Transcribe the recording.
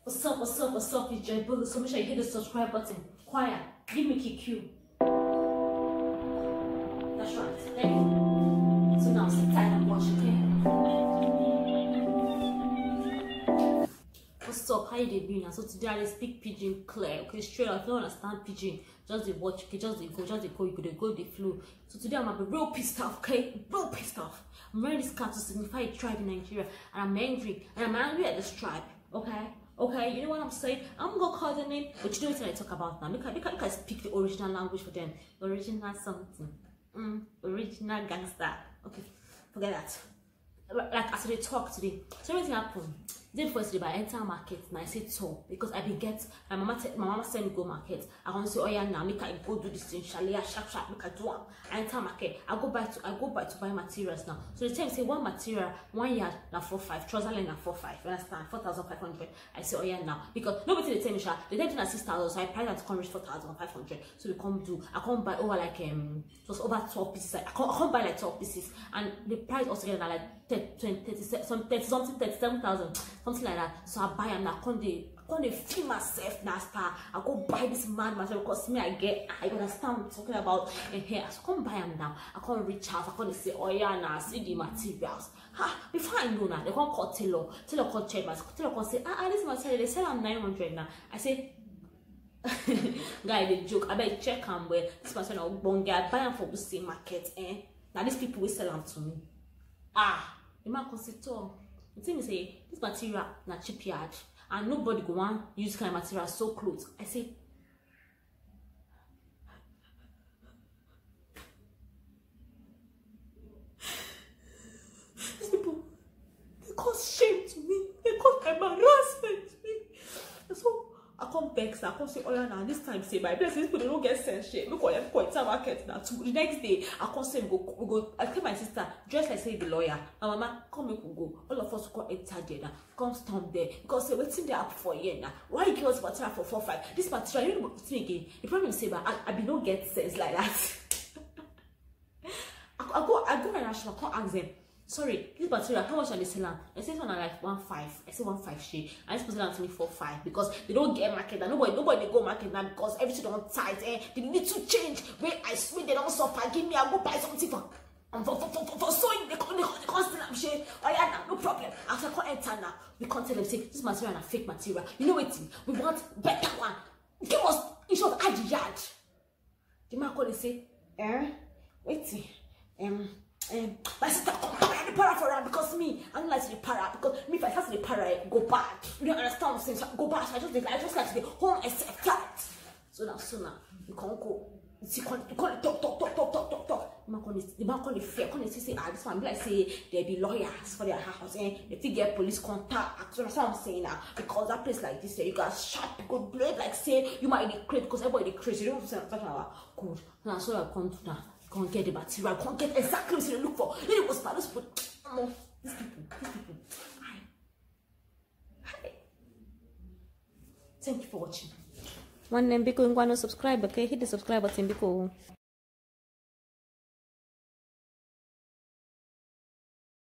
What's up, it's Joy Bolo. So make sure you hit the subscribe button. Quiet. Give me QQ. That's right. Thank you. So now sit tight and watch, okay? What's up? How you doing now? So today I speak pidgin clear. Okay, straight up. If you don't understand pidgin, just the watch, okay, just the go, you could go the flow. So today I'm gonna be real pissed off, okay? Real pissed off. I'm wearing this card to signify a tribe in Nigeria, and I'm angry. And I'm angry at this tribe, okay? Okay, you know what I'm saying? I'm gonna call the name, but you know what I talk about now. Look at speak the original language for them. Original something. Original gangster. Okay, forget that. Like as they talk today, so everything happened. Day before yesterday, I enter market and I say so because I be get my mama send me go market. I want to say, oh yeah, now make I go do this thing, shall I sharp make I do one. I enter market. I go buy to buy materials now. So the time say one material 1 yard na 4,500, trouser line na 4,500. You understand? 4,500. I say oh yeah now because nobody they tell me they tell me na 6,000, so I price that to come reach 4,500. So we come do. I come buy over like just over 12 pieces. I come buy like 12 pieces, and the price altogether like 37,000, something like that. So I buy and I can't feel myself now. I go buy this man material because me I understand what I'm talking about in here. So I can't buy them now. I can't reach out. I can't say oh yeah now see the materials. Before I know now they can't call Taylor call check my Taylor can say this material they sell them 900 now. I say guy they joke. I better check them where this material one guy buy them for the same market. Now these people will sell them to me. The man can say the thing is say this material na cheap yard and nobody go want use kind of material so close. I say these people they cause shame to me, they cause embarrassment to me. So I come vex, I come say, oh yeah, now this time say my blessings people they don't get sense shit. Look what I'm going to market now. The next day I come say we go. I tell my sister dress like say the lawyer. And mama come make we go. All of us go enter there now. Come stand there because say waiting there up for year now. Why you give us material for 4,500? This material you know what me again. The problem is say but I be don't get sense like that. I go and I can't ask them. Sorry, this material, how much are they selling? I say one like 1.5. I say 1.5 shade. I just put it on to me 4.5 because they don't get market and nobody they go market now because everything don't tight. They need to change. Wait, I swear they don't suffer. Give me, I go buy something for sewing. They can't still have shade. Oh yeah, now, no problem. After I can't enter now, we can't tell them say this material is a fake material. You know what? We want better one. Give us in short add yard. The man call and say, wait, my sister come the para for her because me, I don't like to the para because me if I start to the para, I go bad. You don't understand what I'm saying? So I go bad. So I just like to hold myself flat. So now you can't go. You can't talk. The man call the fear. Can't say this one be like say there be lawyers for their house and if you get police contact. So that's what I'm saying now because that place like this you got sharp good blade like say you might be crazy because everybody crazy. You don't understand what I'm talking about. Good. Now so I come to now. Can't get the material, can't get exactly what you look for. Then it was these people. Hi. Thank you for watching. One name because you want to subscribe, okay? Hit the subscribe button because